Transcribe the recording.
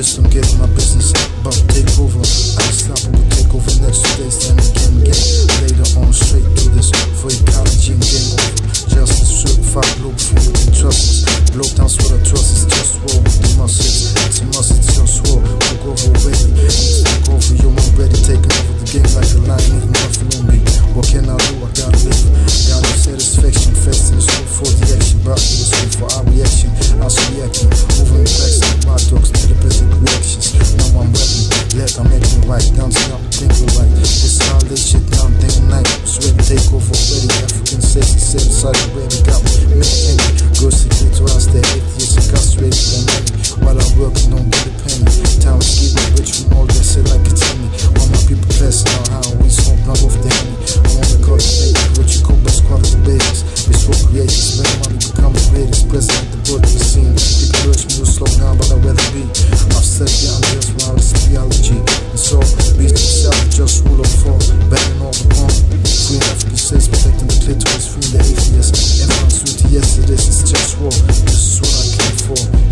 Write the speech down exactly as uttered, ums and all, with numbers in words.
just don't get my business about to take over. Unstoppable take over next day, stand again, again. Later on, straight to this for ecology and game over. Justice, certified, Globalfirm, and trust. Blow down what I trust is just war with the muscles. It's a must, it's just war. Took over already. Take over, you're not ready. Taking over the game like a lion, eating nothing on me. What can I do? I gotta live. Got no satisfaction. Fasting is good for the action. But it was good for our reaction. I was reacting. Over in facts like my dogs. Telepathic reactions. Now I'm rapping. Let I'm acting right. Down to now, thinking right. This how I lay shit down day and night. It's ready to take over already. African safety, set aside already. Got me, me, and girls declitorize their atheists and castrated their money. While I'm working on the penny. Time to get me rich from all that shit like it's in me. All my people passing out how we smoke blunt off the henny. I wanna cultivate what you call best quality babies. It's for creators, spend money, become the greatest. President, the book, the scene. People urge me to slow down, but I'd rather be. I've studied the ideas around this theology. And so, be yourself, just rule of form. Betting all the wrong. Free African states, protecting the clitoris, free the atheists. Everyone's with the yes, it is, it's just war. This is what I came for.